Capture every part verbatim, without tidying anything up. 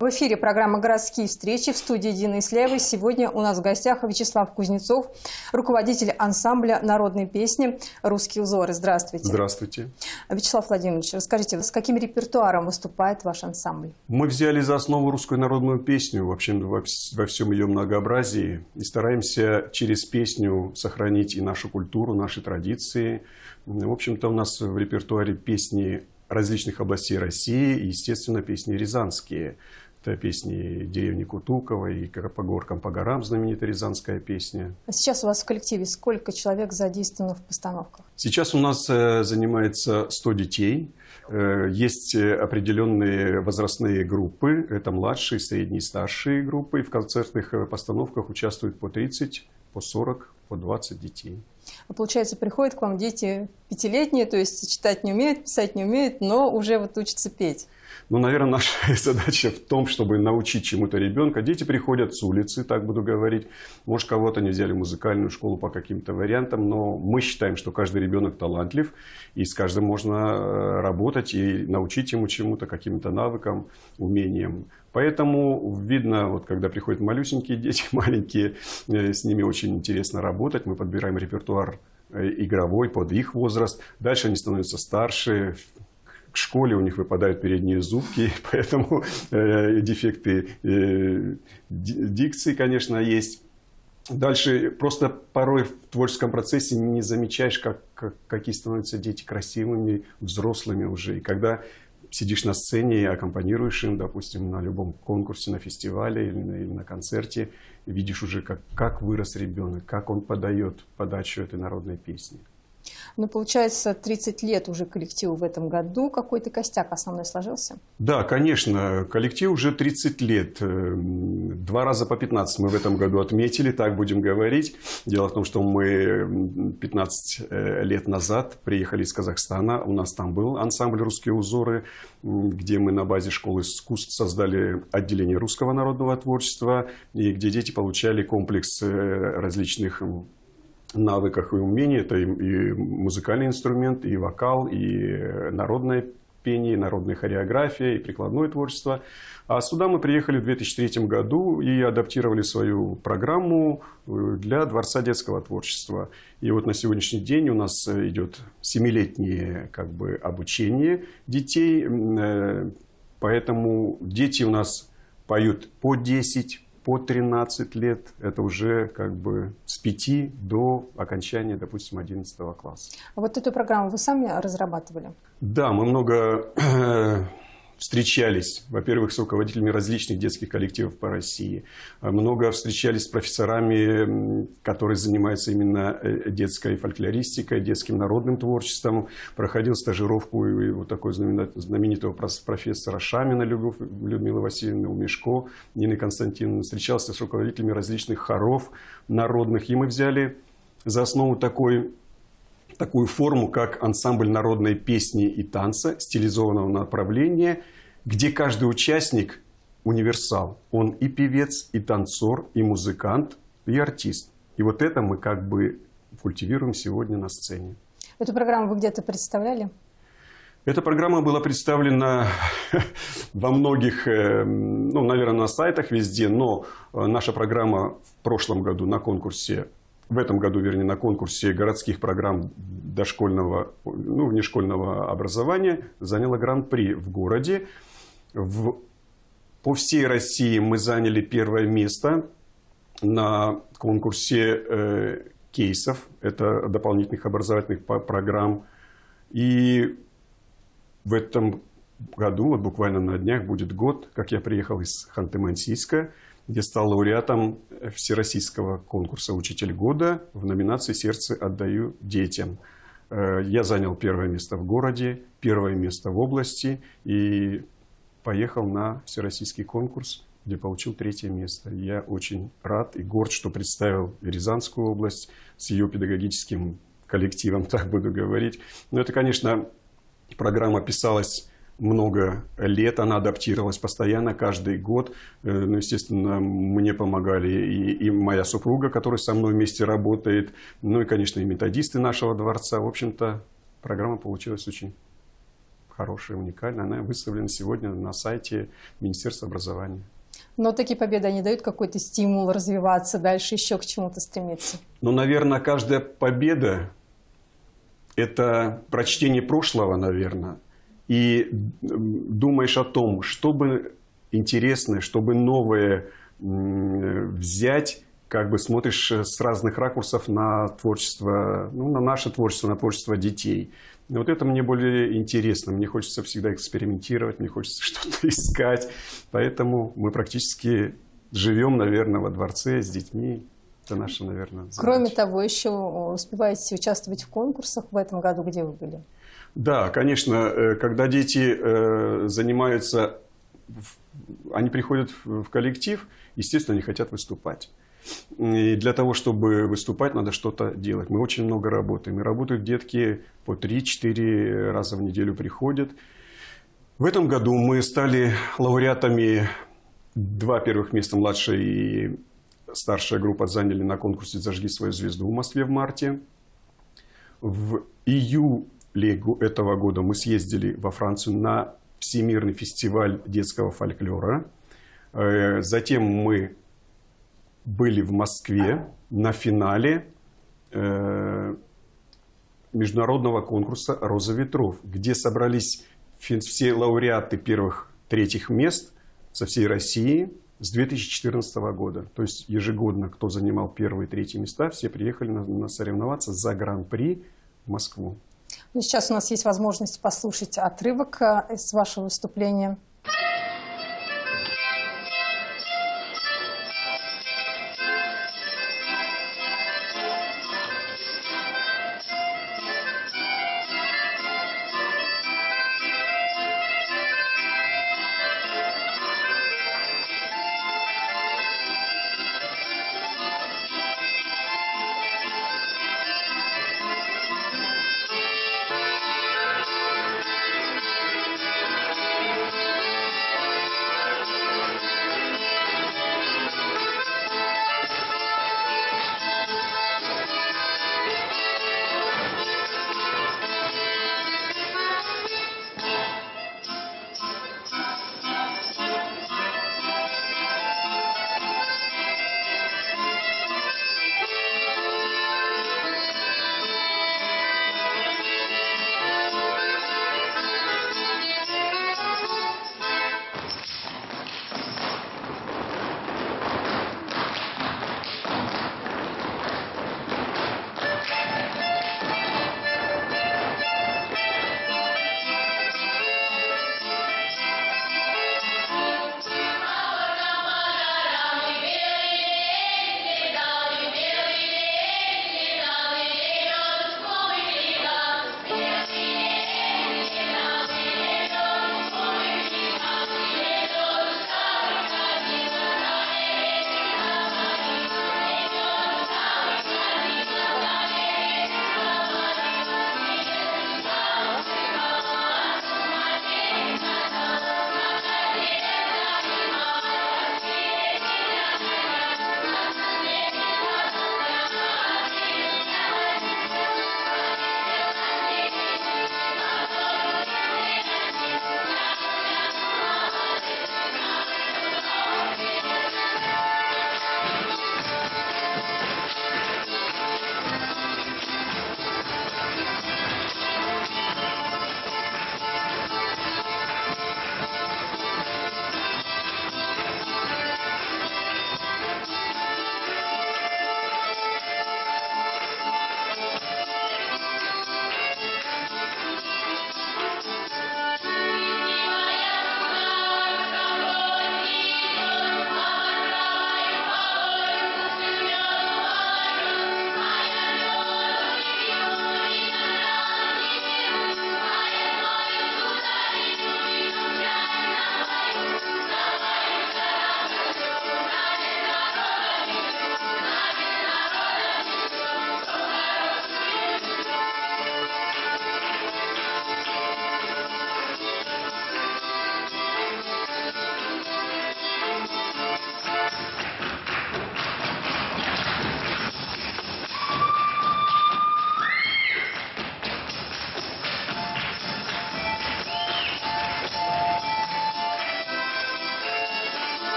В эфире программа «Городские встречи» в студии Дины Исляевой. Сегодня у нас в гостях Вячеслав Кузнецов, руководитель ансамбля народной песни «Русские узоры». Здравствуйте. Здравствуйте. Вячеслав Владимирович, расскажите, с каким репертуаром выступает ваш ансамбль? Мы взяли за основу русскую народную песню вообще во, во всем ее многообразии и стараемся через песню сохранить и нашу культуру, наши традиции. В общем-то, у нас в репертуаре песни различных областей России и, естественно, песни рязанские. Это песни деревни Кутуково и «По горкам, по горам» знаменитая рязанская песня. А сейчас у вас в коллективе сколько человек задействовано в постановках? Сейчас у нас занимается сто детей. Есть определенные возрастные группы. Это младшие, средние, старшие группы. И в концертных постановках участвуют по тридцать, по сорок, по двадцать детей. Получается, приходят к вам дети пятилетние, то есть читать не умеют, писать не умеют, но уже вот учатся петь. Ну, наверное, наша задача в том, чтобы научить чему-то ребенка. Дети приходят с улицы, так буду говорить. Может, кого-то не взяли в музыкальную школу по каким-то вариантам, но мы считаем, что каждый ребенок талантлив, и с каждым можно работать и научить ему чему-то, каким-то навыкам, умениям. Поэтому видно, вот когда приходят малюсенькие дети, маленькие, с ними очень интересно работать. Мы подбираем репертуар игровой под их возраст. Дальше они становятся старше. К школе у них выпадают передние зубки, поэтому э, дефекты э, дикции, конечно, есть. Дальше просто порой в творческом процессе не замечаешь, как, как, какие становятся дети красивыми, взрослыми уже. И когда сидишь на сцене и аккомпанируешь им, допустим, на любом конкурсе, на фестивале или на, или на концерте, видишь уже, как, как вырос ребенок, как он подает подачу этой народной песни. Ну, получается, тридцать лет уже коллективу в этом году. Какой-то костяк основной сложился? Да, конечно. Коллектив уже тридцать лет. Два раза по пятнадцать мы в этом году отметили, так будем говорить. Дело в том, что мы пятнадцать лет назад приехали из Казахстана. У нас там был ансамбль «Русские узоры», где мы на базе школы искусств создали отделение русского народного творчества, и где дети получали комплекс различных навыках и умений. Это и музыкальный инструмент, и вокал, и народное пение, и народная хореография, и прикладное творчество. А сюда мы приехали в две тысячи третьем году и адаптировали свою программу для Дворца детского творчества. И вот на сегодняшний день у нас идет семилетнее как бы обучение детей. Поэтому дети у нас поют по десять, по тринадцать лет, это уже как бы с пяти до окончания, допустим, одиннадцатого класса. А вот эту программу вы сами разрабатывали? Да, мы много э, встречались, во-первых, с руководителями различных детских коллективов по России. Много встречались с профессорами, которые занимаются именно детской фольклористикой, детским народным творчеством. Проходил стажировку и вот такой знаменитого профессора Шамина Людмилы Васильевны, Умешко, Нины Константиновны. Встречался с руководителями различных хоров народных. И мы взяли за основу такой... такую форму, как ансамбль народной песни и танца, стилизованного направления, где каждый участник универсал. Он и певец, и танцор, и музыкант, и артист. И вот это мы как бы культивируем сегодня на сцене. Эту программу вы где-то представляли? Эта программа была представлена во многих, ну, наверное, на сайтах везде, но наша программа в прошлом году на конкурсе В этом году, вернее, на конкурсе городских программ дошкольного, ну, внешкольного образования заняла гран-при в городе. В, по всей России мы заняли первое место на конкурсе э, кейсов, это дополнительных образовательных программ. И в этом году, вот буквально на днях, будет год, как я приехал из Ханты-Мансийска, где стал лауреатом всероссийского конкурса «Учитель года» в номинации «Сердце отдаю детям». Я занял первое место в городе, первое место в области и поехал на всероссийский конкурс, где получил третье место. Я очень рад и горд, что представил Рязанскую область с ее педагогическим коллективом, так буду говорить. Но это, конечно, программа писалась много лет, она адаптировалась постоянно, каждый год. Ну, естественно, мне помогали и, и моя супруга, которая со мной вместе работает, ну и, конечно, и методисты нашего дворца. В общем-то, программа получилась очень хорошая, уникальная. Она выставлена сегодня на сайте Министерства образования. Но такие победы, они дают какой-то стимул развиваться дальше, еще к чему-то стремиться? Ну, наверное, каждая победа – это прочтение прошлого, наверное. И думаешь о том, что бы интересное, что бы новое взять, как бы смотришь с разных ракурсов на творчество, ну, на наше творчество, на творчество детей. И вот это мне более интересно. Мне хочется всегда экспериментировать, мне хочется что-то искать. Поэтому мы практически живем, наверное, во дворце с детьми. Это наша, наверное, задача. Кроме того, еще успеваете участвовать в конкурсах в этом году, где вы были? Да, конечно, когда дети занимаются, они приходят в коллектив, естественно, они хотят выступать. И для того, чтобы выступать, надо что-то делать. Мы очень много работаем. И работают детки по три-четыре раза в неделю приходят. В этом году мы стали лауреатами. Два первых места, младшая и старшая группа, заняли на конкурсе «Зажги свою звезду» в Москве в марте. В июле этого года мы съездили во Францию на Всемирный фестиваль детского фольклора. Затем мы были в Москве на финале э, международного конкурса «Роза ветров», где собрались все лауреаты первых, третьих мест со всей России с две тысячи четырнадцатого года. То есть ежегодно, кто занимал первые и третьи места, все приехали на, на соревноваться за гран-при в Москву. Ну, сейчас у нас есть возможность послушать отрывок из вашего выступления.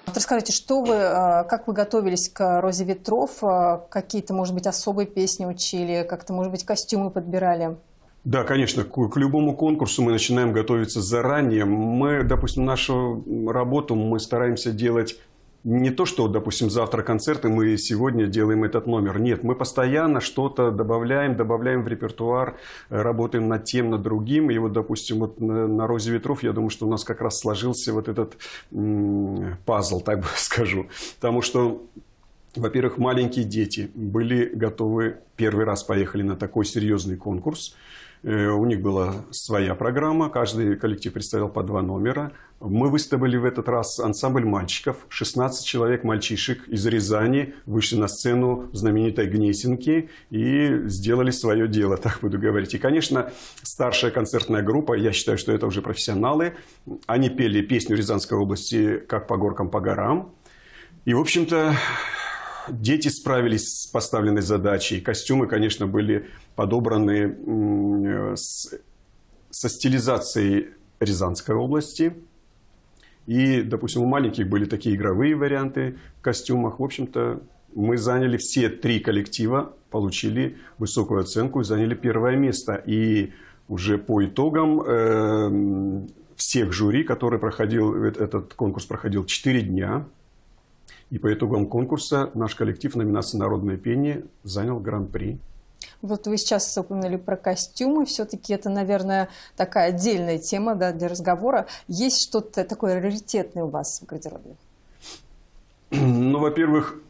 Расскажите, что вы, как вы готовились к «Розе ветров»? Какие-то, может быть, особые песни учили? Как-то, может быть, костюмы подбирали? Да, конечно, к, к любому конкурсу мы начинаем готовиться заранее. Мы, допустим, нашу работу мы стараемся делать не то, что, допустим, завтра концерты, мы сегодня делаем этот номер. Нет, мы постоянно что-то добавляем, добавляем в репертуар, работаем над тем, над другим. И вот, допустим, вот на, на «Розе ветров», я думаю, что у нас как раз сложился вот этот м- пазл, так бы скажу. Потому что, во-первых, маленькие дети были готовы, первый раз поехали на такой серьезный конкурс. У них была своя программа, каждый коллектив представлял по два номера. Мы выставили в этот раз ансамбль мальчиков. шестнадцать человек мальчишек из Рязани вышли на сцену знаменитой Гнесинки и сделали свое дело, так буду говорить. И, конечно, старшая концертная группа, я считаю, что это уже профессионалы, они пели песню Рязанской области «Как по горкам, по горам». И, в общем-то, дети справились с поставленной задачей. Костюмы, конечно, были подобраны с, со стилизацией Рязанской области. И, допустим, у маленьких были такие игровые варианты в костюмах. В общем-то, мы заняли все три коллектива, получили высокую оценку и заняли первое место. И уже по итогам э, всех жюри, который проходил, этот конкурс проходил четыре дня. И по итогам конкурса наш коллектив в номинации «Народное пение» занял гран-при. Вот вы сейчас упомянули про костюмы. Все-таки это, наверное, такая отдельная тема, да, для разговора. Есть что-то такое раритетное у вас в гардеробе? Ну, во-первых,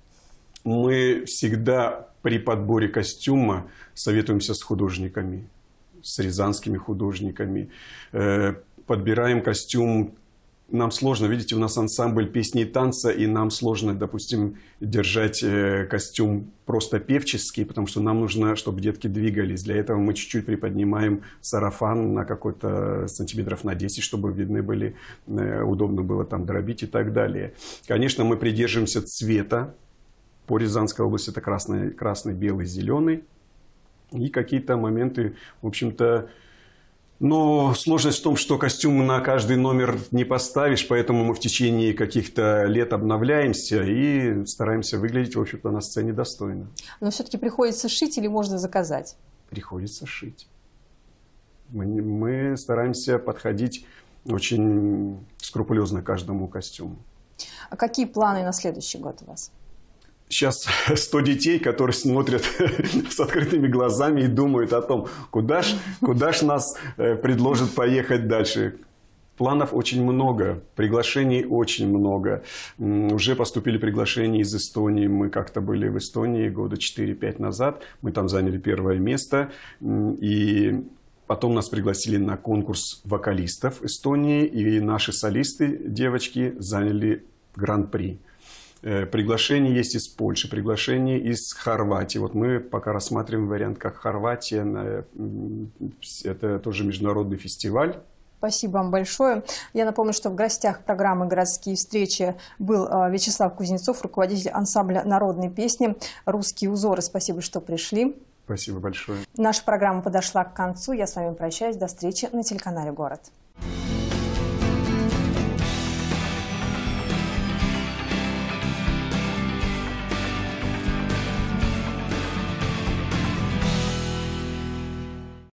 мы всегда при подборе костюма советуемся с художниками, с рязанскими художниками. Подбираем костюм. Нам сложно, видите, у нас ансамбль песни и танца, и нам сложно, допустим, держать э, костюм просто певческий, потому что нам нужно, чтобы детки двигались. Для этого мы чуть-чуть приподнимаем сарафан на какой-то сантиметров на десять, чтобы видны были, э, удобно было там дробить и так далее. Конечно, мы придерживаемся цвета. По Рязанской области это красный, красный, белый, зеленый. И какие-то моменты, в общем-то. Но сложность в том, что костюм на каждый номер не поставишь, поэтому мы в течение каких-то лет обновляемся и стараемся выглядеть, в общем-то, на сцене достойно. Но все-таки приходится шить или можно заказать? Приходится шить. Мы, мы стараемся подходить очень скрупулезно к каждому костюму. А какие планы на следующий год у вас? Сейчас сто детей, которые смотрят с открытыми глазами и думают о том, куда ж, куда ж нас предложат поехать дальше. Планов очень много, приглашений очень много. Уже поступили приглашения из Эстонии. Мы как-то были в Эстонии года четыре-пять назад. Мы там заняли первое место. И потом нас пригласили на конкурс вокалистов Эстонии. И наши солисты, девочки, заняли гран-при. Приглашение есть из Польши, приглашение из Хорватии. Вот мы пока рассматриваем вариант, как Хорватия. Это тоже международный фестиваль. Спасибо вам большое. Я напомню, что в гостях программы «Городские встречи» был Вячеслав Кузнецов, руководитель ансамбля народной песни «Русские узоры». Спасибо, что пришли. Спасибо большое. Наша программа подошла к концу. Я с вами прощаюсь. До встречи на телеканале «Город».